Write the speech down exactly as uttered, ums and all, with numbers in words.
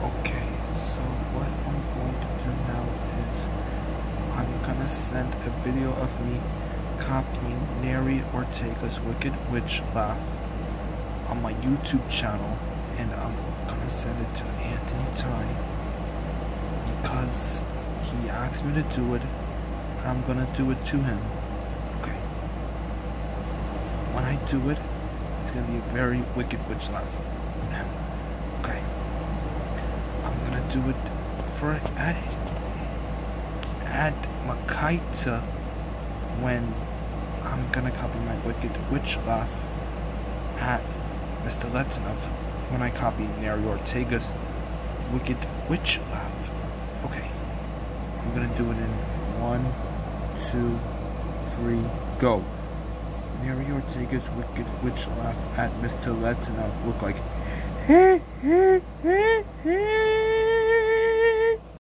Okay, so what I'm going to do now is I'm gonna send a video of me copying Neri Ortega's Wicked Witch Laugh on my YouTube channel, and I'm gonna send it to Anthony Tai because he asked me to do it, and I'm gonna do it to him. Okay. When I do it, it's gonna be a very wicked witch laugh. Okay. I'm gonna do it for at at Makaita when I'm gonna copy my wicked witch laugh at Mister Letinov when I copy Neri Ortega's wicked witch laugh. Okay. I'm gonna do it in one, two, three, go. Neri Ortega's wicked witch laugh at Mister Letinov look like